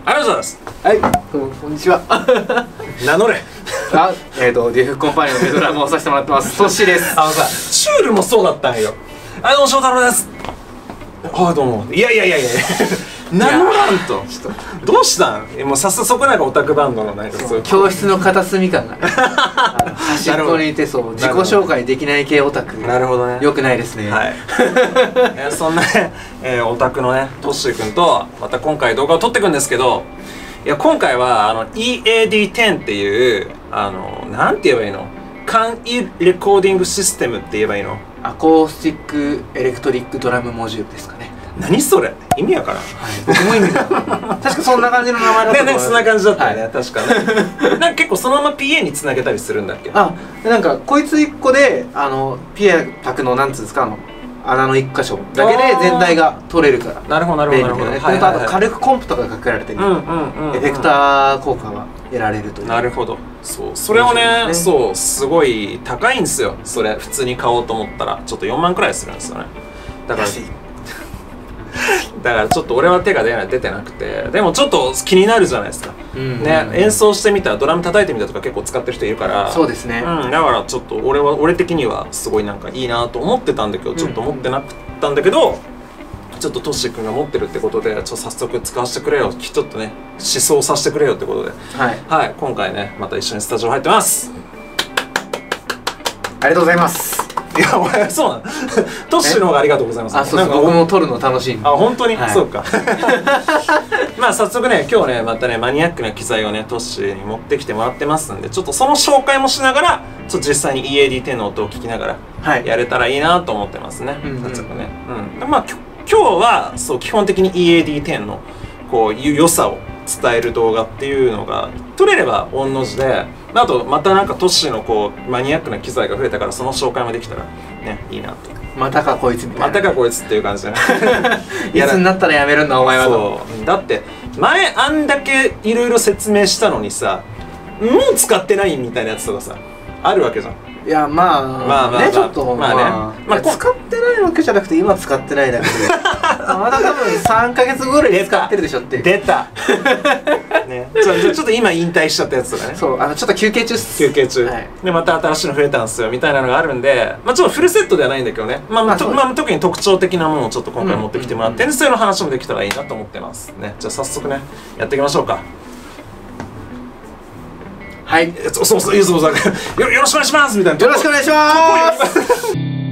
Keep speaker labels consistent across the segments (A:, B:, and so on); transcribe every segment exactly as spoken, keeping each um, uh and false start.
A: ありがとうございます。
B: はい、どうもこんにちは。
A: 名乗れ。
B: あ、えっ、ー、とデューフコンパニオンのドラムをさせてもらってますトッシーです。
A: あのさ、シュールもそうだったんよ。あ、どうも翔太郎です。あ、どうも。いやいやいやいや名乗らんと。ちょっとどうしたん？もうさっさそこなんかオタクバンドのなんかそう
B: 教室の片隅感が端っこにいて、そう自己紹介できない系オタク。
A: なるほどね。
B: よくないですね。はい。
A: えそんなね、えー、オタクのねトッシー君とまた今回動画を撮っていくんですけど、いや今回はあの イーエーディーテン っていうあのなんて言えばいいの？簡易レコーディングシステムって言えばいいの？
B: アコースティックエレクトリックドラムモジュールですかね。
A: 何それ？意味やからん。はい、
B: 僕も意味だ。確かそんな感じの名前だった。
A: ね、ね、そんな感じだったよね、はい、確かね。なんか結構そのまま ピーエー につなげたりするんだっけ？
B: あ、なんかこいついっこであの ピーエー 卓のなんつうんですか、あの穴のいっ箇所だけで全体が取れるから。なるほどなるほどなるほど。ね、あと軽くコンプとかがかけられてる。エフェクター効果が得られるという。
A: なるほど。そう、それをね、そうすごい高いんですよ。それ普通に買おうと思ったらちょっとよんまんくらいするんですよね。だから。だからちょっと俺は手が出ない出てなくて、でもちょっと気になるじゃないですか。ね、演奏してみたらドラム叩いてみたとか結構使ってる人いるから。そうですね。うん、だからちょっと俺は俺的にはすごいなんかいいなと思ってたんだけど、ちょっと持ってなかったんだけど、ちょっとトッシー君が持ってるってことで、ちょっと早速使わせてくれよ、ちょっとね思想させてくれよってことで、はい、はい、今回ねまた一緒にスタジオ入ってます。
B: ありがとうございます。
A: いや、お前そうなの。トッシーの方がありがとうございます。
B: あ、そうそう、僕も撮るの楽しい。
A: あ、本当に、はい、そうか。まあ早速ね、今日ねまたねマニアックな機材をねトッシーに持ってきてもらってますんで、ちょっとその紹介もしながら、ちょっと実際に イーエーディーテン の音を聞きながらやれたらいいなと思ってますね。早速ね。うん。まあ今日はそう基本的に イーエーディーテン のこういう良さを伝える動画っていうのが撮れれば御の字で、あとまたなんかトッシーのこうマニアックな機材が増えたからその紹介もできたらねいいなと。またかこいつみたいな。またかこいつっていう感じでね。
B: いつになったらやめるんだお前は。
A: そうだって前あんだけいろいろ説明したのにさ、もう使ってないみたいなやつとかさあるわけじゃん。
B: いやまあまあまあね、ちょっとまあね、まあ使ってないわけじゃなくて今使ってないだけでまだ多分さんかげつぐらい使ってるでしょって。
A: 出たね、ちょちょっと今引退しちゃったやつとかね。
B: そう、あのちょっと休憩中っす。
A: 休憩中でまた新しいの増えたんですよみたいなのがあるんで、まあちょっとフルセットではないんだけどね、まあまあ特に特徴的なものをちょっと今回持ってきてもらって、そういうの話もできたらいいなと思ってますね。じゃあ早速ねやっていきましょうか。はい、そうそうそう、ゆずぼさんよよろしくお願いしますみたいな。
B: よろしくお願いします。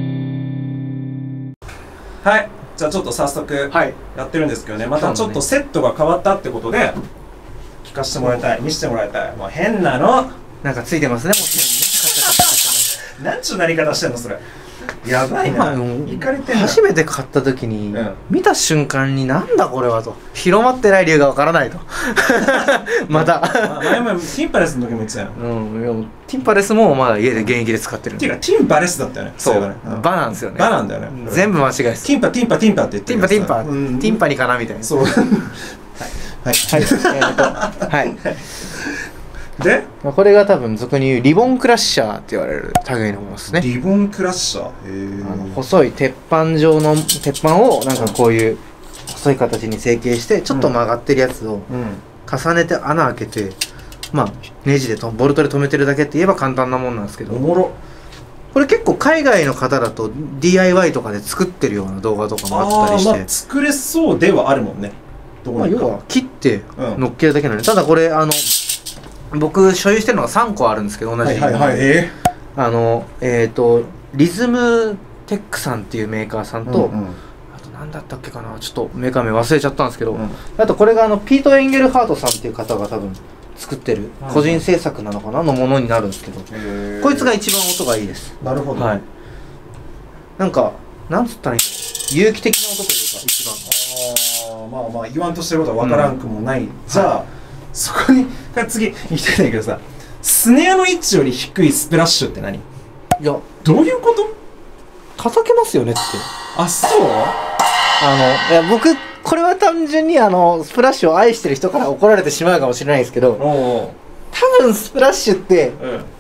A: はい、じゃあちょっと早速やってるんですけどね、またちょっとセットが変わったってことで聞かせてもらいたい、見せてもらいたい。もう変なの
B: なんかついてますね、もち
A: ろんね。なんちゅうなり方してんのそれ。やばいな。
B: いかれてんな。初めて買った時に見た瞬間になんだこれはと、広まってない理由がわからないと。また
A: 前もティンパレスの時も言ってたよ。
B: うん、ティンパレスもまだ家で現役で使ってる。
A: っていうかティンパレスだったよね。
B: そう、バなんですよね。バ
A: なんだよね。
B: 全部間違いです。
A: ティンパティンパティンパって言ってる。
B: ティンパティンパティンパにかなみたいな。そう。はいはいはい。でこれが多分俗に言うリボンクラッシャーって言われる類のものですね。
A: リボンクラッシャー、へ
B: あの細い鉄板状の鉄板をなんかこういう細い形に成形してちょっと曲がってるやつを重ねて穴開けて、まあネジでとボルトで留めてるだけって言えば簡単なもんなんですけど、おもろこれ結構海外の方だと ディーアイワイ とかで作ってるような動画とかもあったりして、あ、まあ、
A: 作れそうではあるもんね。
B: まあ要は切って乗っけるだけなので、ただこれあの僕所有してるのがさんこあるんですけど、同じ
A: はいはいはい、え
B: ー、あのえっ、ー、とリズムテックさんっていうメーカーさんと、うんうん、あと何だったっけかな、ちょっとメーカー名忘れちゃったんですけど、うん、あとこれがあのピート・エンゲルハートさんっていう方が多分作ってる個人制作なのかなのものになるんですけど、うん、こいつが一番音がいいです。
A: なるほど、
B: はい、なんかなんつったらいいの、有機的な音というか一番、
A: あまあまあ言わんとしてることは分からんくもない、うん、じゃあ、はい、そこに次行きたいんだけどさ、スネアの位置より低いスプラッシュって何？いやどういうこと？
B: 叩けますよねって。
A: あ、そう？
B: あのいや僕これは単純にあのスプラッシュを愛してる人から怒られてしまうかもしれないですけど、多分スプラッシュって、うん、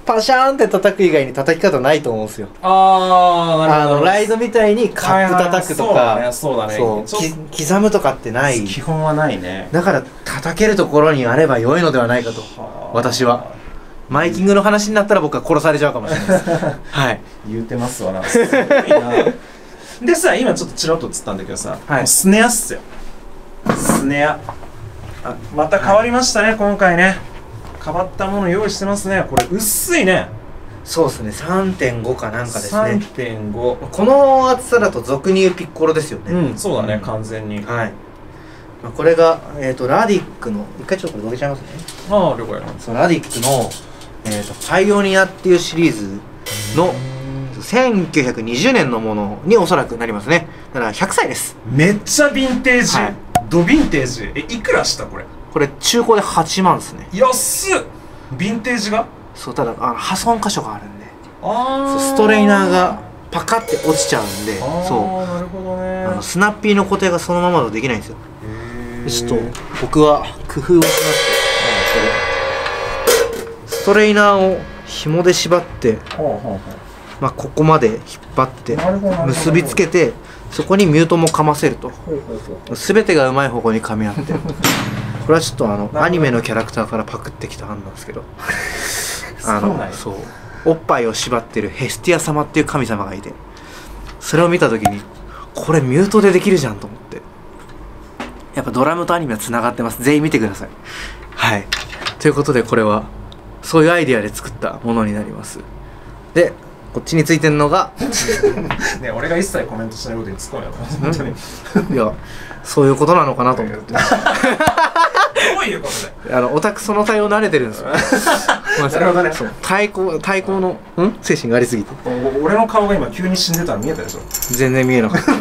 B: パシャーンって叩く以外に叩き方ないと思うんですよ。
A: ああ、なるほど。
B: あのライドみたいにカップ叩くとか、
A: そうだね、そうだね。
B: き刻むとかってない。
A: 基本はないね。
B: だから叩けるところにあれば良いのではないかと、私は。マイキングの話になったら僕は殺されちゃうかもしれないです。はい。
A: 言うてますわな。すごいな。でさ、今ちょっとチラッと映ったんだけどさ、はい、スネアっすよ。スネア。あ、また変わりましたね、はい、今回ね。変わったもの用意してますね。これ薄いね。
B: そうですね。さんてんご かなんかですね。
A: さんてんご。
B: この厚さだと俗に言うピッコロですよね。
A: うん、そうだね、うん、完全に。はい。
B: まあ、これがえっ、ー、とラディックの一回ちょっとこれどけちゃいますね。ああ、了解。そうラディックのえっ、ー、とパイオニアっていうシリーズのせんきゅうひゃくにじゅうねんのものにおそらくなりますね。だからひゃくさいです。
A: めっちゃヴィンテージ。はい、ドヴィンテージ。え、いくらしたこれ？
B: これ中古ではちまんですね。
A: 安っ。ヴィンテージが？
B: そう、ただあの破損箇所があるんで、あストレイナーがパカって落ちちゃうんで、そうなるほどね、あのスナッピーの固定がそのままだとできないんですよ。ちょっと僕は工夫をしまして、ストレイナーを紐で縛って、まあここまで引っ張って結びつけて、そこにミュートもかませると、全てがうまい方向に噛み合って。これはちょっとあのアニメのキャラクターからパクってきた案なんですけど、あのそうおっぱいを縛ってるヘスティア様っていう神様がいて、それを見た時にこれミュートでできるじゃんと思って、やっぱドラムとアニメはつながってます。ぜひ見てください。はい、ということでこれはそういうアイディアで作ったものになります。でこっちについてるのが
A: ね、俺が一切コメントしないことに突っ込むよ本当に。
B: いやそういうことなのかなと思って。
A: どういうことで？
B: あのオタクその対応慣れてるんですよ。
A: なるほどね。
B: 対抗対抗のん精神がありすぎて。
A: 俺の顔が今急に死んでたら見えたでしょ。
B: 全然見えなかった。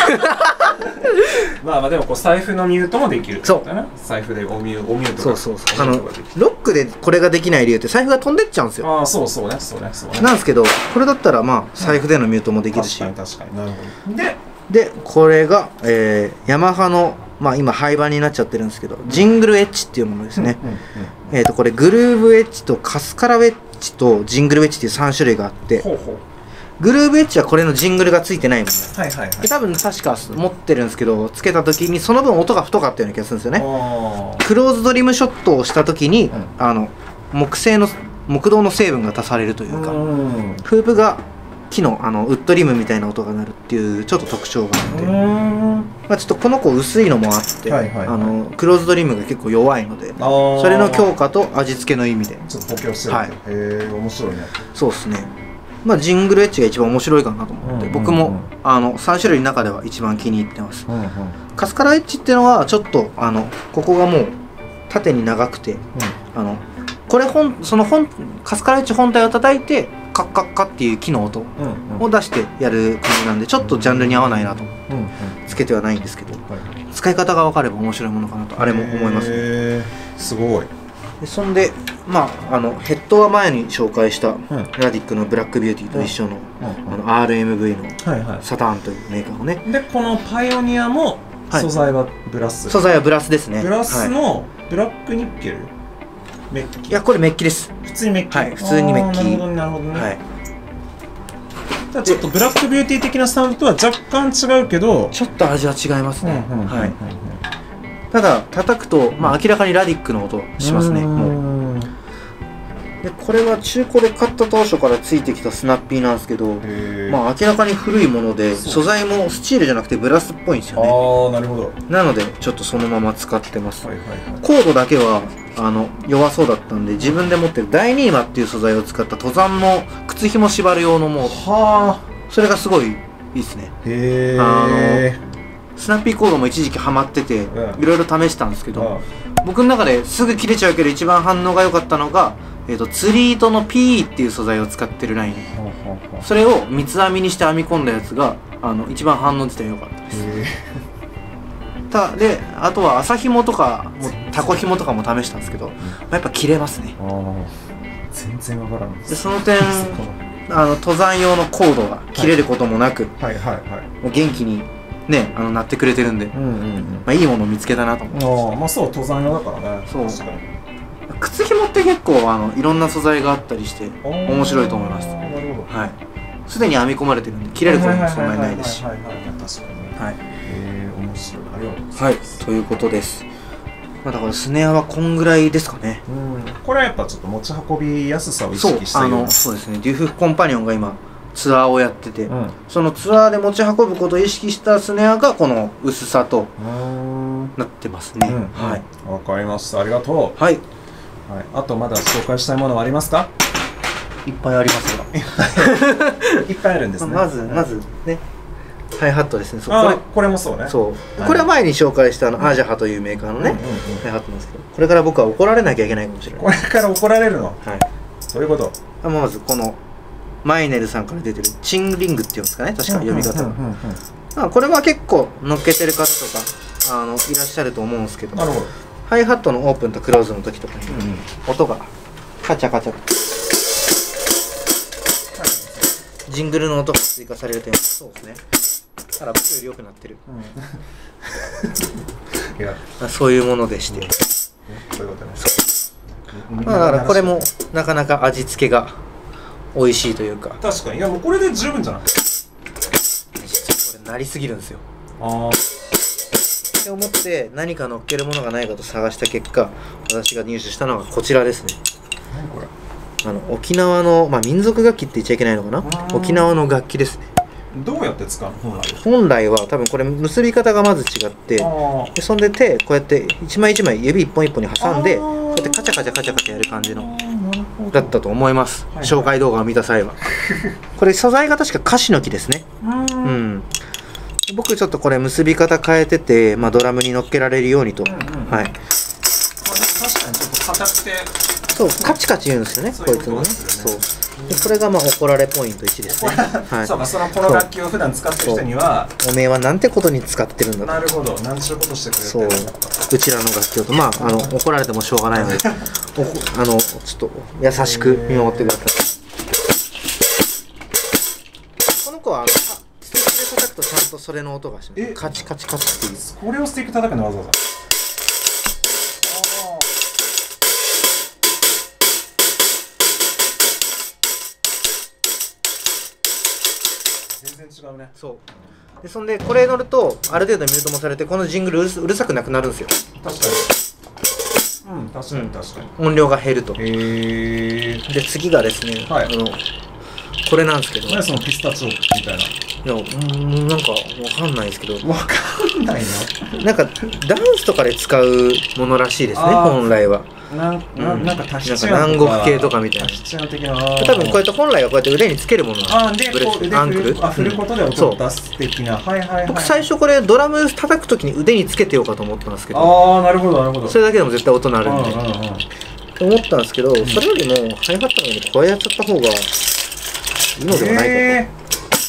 A: まあまあでもこう財布のミュートもできるってことだね。財布でおミュおミュート
B: そうそうそう。あのロックでこれができない理由って財布が飛んでっちゃうんですよ。
A: ああそうそうねそうねそうね。
B: なんですけどこれだったらまあ財布でのミュートもできるし。
A: 確かに確かに。なるほど。で
B: でこれが、えー、ヤマハのまあ今廃盤になっちゃってるんですけど、ジングルエッジっていうものですね。えっとこれグルーブエッジとカスカラウェッジとジングルエッジっていうさん種類があって、ほうほうグルーブエッジはこれのジングルがついてないもの。はいはいはい。多分確か持ってるんですけど、つけた時にその分音が太かったような気がするんですよね。クローズドリムショットをした時に、うん、あの木製の木道の成分が足されるというか、うフープが木のあのウッドリムみたいな音が鳴るっていうちょっと特徴があって、まあ、ちょっとこの子薄いのもあって、あのクローズドリムが結構弱いので、それの強化と味付けの意味で
A: ちょっと補強してる。はい、へえ面白いね。
B: そうですね。まあジングルエッジが一番面白いかなと思って、僕もあのさん種類の中では一番気に入ってます。うんうん、カスカラエッジっていうのはちょっとあのここがもう縦に長くて、うん、あのこれ本その本カスカラエッジ本体を叩いてカッカッカっていう木の音を出してやる感じなんで、ちょっとジャンルに合わないなと思ってつけてはないんですけど、使い方が分かれば面白いものかなとあれも思いますね。
A: へーすごい。
B: でそんでまああのヘッドは前に紹介したラディックのブラックビューティーと一緒のあの アールエムブイ のサターンというメーカーのね。
A: でこのパイオニアも素材はブラス。
B: 素材はブラスですね。
A: ブラスのブラックニッケル。メッキ。
B: いやこれメッキです。
A: 普通にメッキ。
B: はい、普通にメッキ。
A: なるほどねなるほどね。はい。ただちょっとブラックビューティー的なサウンドとは若干違うけど、
B: ちょっと味は違いますね。はい。ただ叩くとまあ明らかにラディックの音しますね。もう。でこれは中古で買った当初からついてきたスナッピーなんですけど、まあ明らかに古いもので素材もスチールじゃなくてブラスっぽいんですよね。
A: ああなるほど。
B: なのでちょっとそのまま使ってます。コードだけはあの弱そうだったんで自分で持ってるダイニーマっていう素材を使った登山の靴ひも縛る用のモード。はあ。それがすごいいいですね。へえ。あのスナッピーコードも一時期ハマってていろいろ試したんですけど、僕の中ですぐ切れちゃうけど一番反応が良かったのがえーと釣り糸の ピー っていう素材を使ってるライン、それを三つ編みにして編み込んだやつがあの一番反応自体良かったです。たであとは麻紐とかもタコ紐とかも試したんですけど、やっぱ切れますね。
A: 全然わからんで
B: す。でその点あの登山用のコードが切れることもなく元気にねあの鳴ってくれてるんで、まあいいものを見つけたなと思って。
A: ああまあそう登山用だからね。そう
B: 靴紐って結構あのいろんな素材があったりして面白いと思います。
A: なるほど。
B: はい。すでに編み込まれてるんで切れることもそんなにないですし。
A: はいはいはいはいはい、確かに。
B: はい。
A: ええ、面白い。ありがとうございます。
B: はい、ということです。まあだからスネアはこんぐらいですかね。
A: うん。これはやっぱちょっと持ち運びやすさを意
B: そう
A: 識したような。
B: あのそうですね。デュフコンパニオンが今ツアーをやってて、
A: うん、
B: そのツアーで持ち運ぶことを意識したスネアがこの薄さとなってますね。
A: うん、
B: はい。
A: わかりました。ありがとう。
B: はい。
A: はい。あとまだ紹介したいものはありますか？
B: いっぱいありますが。
A: いっぱいあるんですね。
B: まずまずね。ハイハットですね。
A: そうこれこれもそうね。
B: そう。これは前に紹介したあのアジャハというメーカーのね、ハイハットなんですけど、これから僕は怒られなきゃいけないかもしれない。
A: これから怒られるの？はい。そういうこと。
B: まずこのマイネルさんから出てるチンリングっていうんですかね、確か読み方は。これは結構乗っけてる方とかあのいらっしゃると思うんですけど、
A: なるほど。
B: ハイハットのオープンとクローズの時とかに音がカチャカチャジングルの音が追加されるという。そうですね。だから僕より良くなってる、
A: いや
B: そういうものでして、
A: そういうことね。
B: だからこれもなかなか味付けが美味しいというか。
A: 確かに。いやもうこれで十分じゃない？
B: 実はこれなりすぎるんですよ。
A: ああ。
B: って思って何か乗っけるものがないかと探した結果、私が入手したのがこちらですね。
A: 何これ？
B: あの沖縄の、まあ、民族楽器って言っちゃいけないのかな、沖縄の楽器ですね。
A: どうやって使うの本来は？本
B: 来は多分これ結び方がまず違って、でそんで手こうやって一枚一枚指一本一本に挟んでこうやってカチャカチャカチャカチャやる感じのだったと思います、はいはい、紹介動画を見た際はこれ素材が確かカシの木ですね。うん、僕ちょっとこれ結び方変えてて、まあ、ドラムに乗っけられるようにと、うんうん、はい。確かに
A: ちょっと硬くて
B: そうカチカチ言うんですよね、こいつもね。そうでこれがまあ怒られポイントいちですね。
A: はい、そうか、そのこの楽器を普段使ってる人には
B: おめえはなんてことに使ってるんだと。
A: なるほど、なんちゅうことしてくれてるんだと。
B: そううちらの楽器をとまああの怒られてもしょうがないのでおあのちょっと優しく見守ってください。この子はあのスティックで叩くとちゃんとそれの音がします。カチカチカチっていう。
A: これをスティック叩くのわざわざ。全然違うね。
B: そうでそんでこれ乗るとある程度ミュートもされてこのジングルう る, うるさくなくなるんですよ。
A: 確かに。うん、確かに確かに、
B: うん、音量が減ると。へ
A: え。
B: で次がですね、はい、あのこれなんですけど、
A: 何そのピスタチオみたいな。
B: いやうんなんかわかんないですけど。
A: わかんないの？
B: なんかダンスとかで使うものらしいですね、本来は。
A: なんななんかタヒチ
B: アンとか南国系とかみたいな。
A: タヒチアン的な。
B: 多分こうやって本来はこうやって腕につけるもの
A: なんです。あでこう腕
B: アンクル。
A: あ振ることで音を出す的な。はいはいはい。
B: 僕最初これドラム叩くときに腕につけてようかと思ったんですけど。
A: ああなるほどなるほど。
B: それだけでも絶対音鳴るんで。と思ったんですけど、それよりもハイハットのようにこうやっちゃった方がいいのではないかと。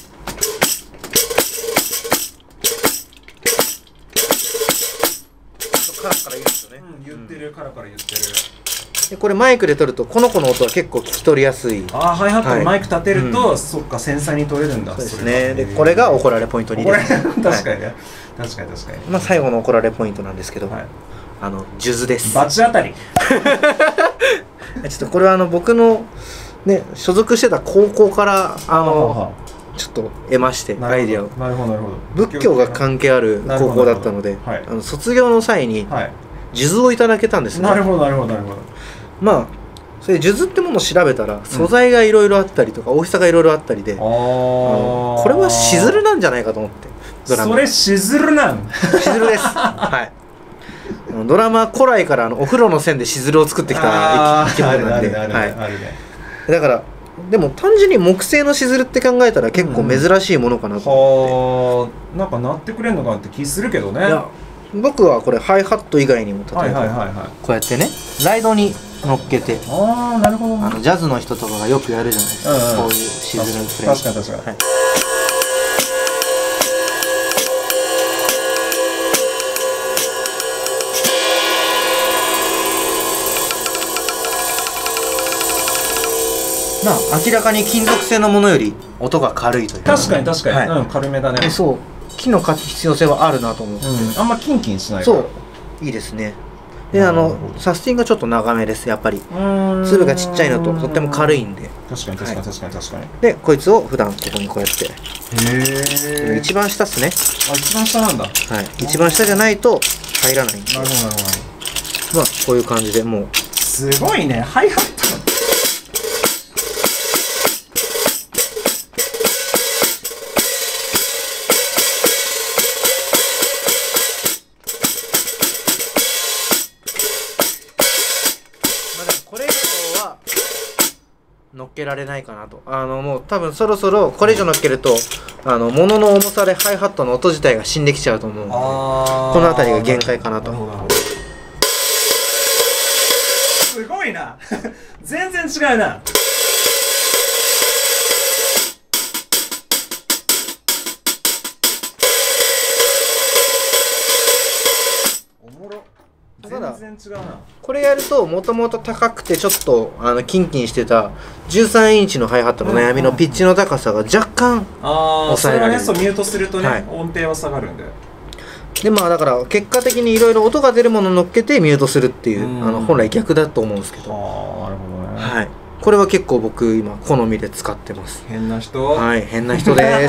B: カラカラ言うんですよね。
A: うん、言ってる、カラカラ言ってる。
B: でこれマイクで撮るとこの子の音は結構聞き取りやすい。
A: ああハイハットのマイク立てると、はい、そっか繊細に取れるんだ。
B: そうですね。でこれが怒られポイントにです。
A: 確かにね、はい、確かに確かに。
B: まあ最後の怒られポイントなんですけど、はい、あの数珠です。
A: バチ当たり。
B: ちょっとこれはあの僕のね所属してた高校からあのちょっと得ましてアイディアを。
A: なるほどなるほど。
B: 仏教が関係ある高校だったので、あの卒業の際に数珠をいただけたんですね。
A: なるほどなるほどなるほど。
B: まあそれ数珠ってものを調べたら素材がいろいろあったりとか大きさがいろいろあったりで、あのこれはしずるなんじゃないかと思って。
A: ドラムそれしずるなん？
B: しずるです。はい。ドラマは古来からあのお風呂の線でしずるを作ってきた生き物なんで、だからでも単純に木製のしずるって考えたら結構珍しいものかなと思って、うん、
A: なんか鳴ってくれんのかなって気するけどね。いや
B: 僕はこれハイハット以外にも例えばこうやってねライドに乗っけて、
A: ああなるほど、ね、
B: あのジャズの人とかがよくやるじゃないですか、うんうん、こういうしずるのプレイ。
A: 確かに確かに、はい。
B: まあ明らかに金属製のものより音が軽いというか。
A: 確かに確かに、はい、うん、軽めだね。
B: そう木の必要性はあるなと思って、
A: うん、あんまキンキンしない
B: から。そういいですね。 であのサスティンがちょっと長めですやっぱり。粒がちっちゃいのととっても軽いんで。
A: 確かに確かに確かに確かに。
B: でこいつを普段ここにこうやって。
A: へえ。
B: 一番下っすね。
A: あ、一番下なんだ。はい。
B: 一番下じゃないと入らないんで。
A: なるほどなるほ
B: ど。まあこういう感じでもう。
A: すごいね。ハイハット。
B: 乗っけられないかなと。あのもう多分そろそろこれ以上乗っけるとあの物の重さでハイハットの音自体が死んできちゃうと思うんで、この辺りが限界かなと。
A: すごいな全然違うな。
B: ただ
A: 全然違うな。
B: これやるともともと高くてちょっとあのキンキンしてたじゅうさんインチのハイハットの悩みのピッチの高さが若干抑えられる。
A: それはね、そうミュートするとね、はい、音程は下がるんで。
B: でまあだから結果的にいろいろ音が出るものを乗っけてミュートするっていう、あの本来逆だと思うんですけど。
A: ああ、なるほどね。
B: はい。これは結構僕今好みで使ってます。
A: 変な人。
B: はい、変な人です。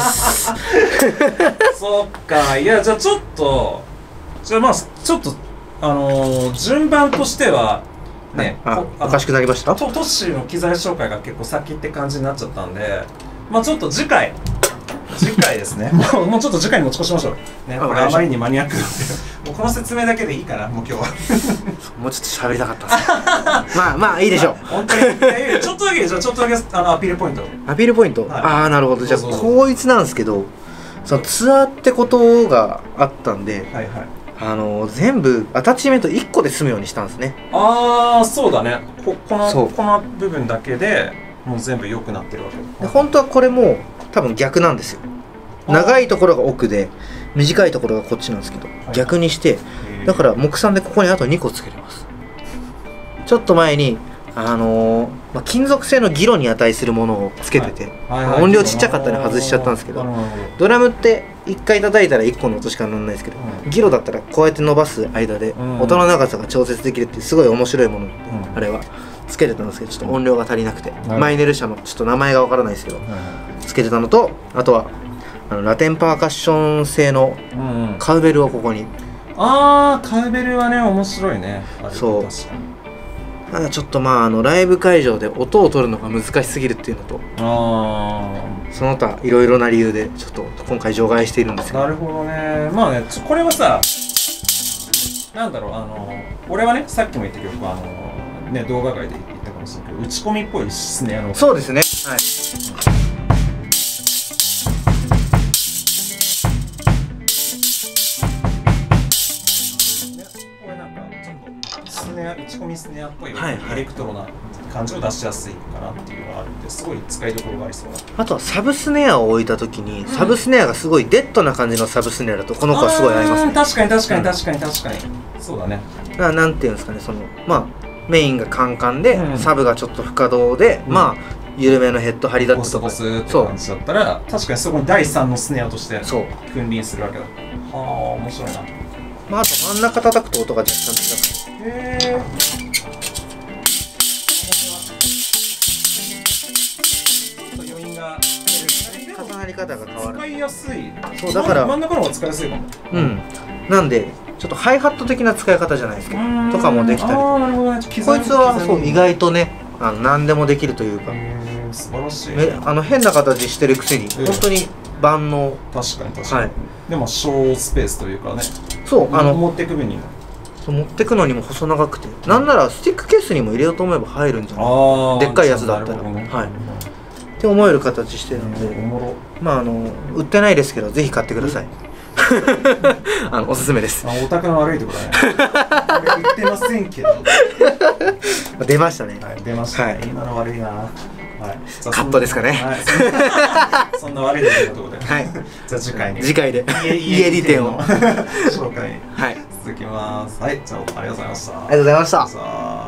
A: そっか。いやじゃあちょっとじゃあまあちょっと。あのー、順番としてはね、
B: あおかしくなりました。
A: トッシーの機材紹介が結構先って感じになっちゃったんで、まあちょっと次回次回ですねもうもうちょっと次回に持ち越しましょうね。これあまりにマニアックなんでもうこの説明だけでいいかな、もう今日は
B: もうちょっと喋りたかったですまあまあいいでしょう。
A: 本当にちょっとだけじゃあちょっとだけあのアピールポイント
B: アピールポイント、はい、ああなるほど。じゃあこいつなんですけど、そのツアーってことがあったんで、はいはい、あの全部アタッチメントいっこで済むようにしたんですね。
A: ああそうだね。ここのこの部分だけでもう全部良くなってるわけ
B: で、本当はこれも多分逆なんですよ。長いところが奥で短いところがこっちなんですけど、はい、逆にしてだから目算でここにあとにこつけれます。ちょっと前にあのーまあ、金属製のギロに値するものをつけてて、音量ちっちゃかったら外しちゃったんですけど、ドラムっていっかい叩いたらいっこの音しか乗らないですけど、うん、ギロだったらこうやって伸ばす間で音の長さが調節できるっていうすごい面白いもので、うん、あれはつけてたんですけどちょっと音量が足りなくて、うん、マイネル社のちょっと名前がわからないですけど、うん、つけてたのと、あとはあのラテンパーカッション製のカウベルをここに、うん、
A: あーカウベルはね面白いね。あれ
B: そう確かに。ただちょっとまああのライブ会場で音を取るのが難しすぎるっていうのと、あその他いろいろな理由でちょっと今回除外しているんですよ。
A: なるほどね。まあねこれはさなんだろう、あの俺はねさっきも言ったけどあのね動画外で言ったかもしれないけど打ち込みっぽいスネアの。
B: そうですね。はい。
A: 打ち込みスネアっぽいエレクトロな感じを出しやすいかなっていうのがあるんで、すごい使いどころがありそうな。
B: あとはサブスネアを置いた時に、うん、サブスネアがすごいデッドな感じのサブスネアだとこの子はすごい合いますね。
A: 確かに確かに確かに確かに、うん、そうだね。
B: だからなんていうんですかね、そのまあメインがカンカンで、うん、サブがちょっと不可動で、うん、まあ緩めのヘッド張りだったとか、
A: ボスボスって感じだったら確かにそこにだいさんのスネアとして君臨するわけだ。はあ面白いな。
B: まああと真ん中叩くと音が若干違う。へえ。重なり方が変わる。
A: 使いやすい。
B: そうだから
A: 真ん中の方が使いやすいかも。
B: うん。なんでちょっとハイハット的な使い方じゃないですけどとかもできたり。ああなるほどね。こいつはそう意外とねあの何でもできるというか。
A: 素晴らしい。
B: あの変な形してるくせに本当に万能。
A: 確かに確かに。はい。でも小スペースというかね。
B: そうあの
A: 持っていく分にも。
B: 持ってくのにも細長くて、なんならスティックケースにも入れようと思えば入るんじゃないでっかいやつだったら、はいって思える形してるので、まああの売ってないですけどぜひ買ってください。あのおすすめです。
A: お宅の悪いところだね。売ってませんけど。
B: 出ましたね。
A: 出ましたね。今の悪いな。はい、
B: カットですかね。
A: はい、そんな悪いですということで、はい、じゃあ次回に
B: 次回で家利店を
A: 紹介に
B: はい
A: 続きます。はい、じゃあありがとうございました。あり
B: がとうございました。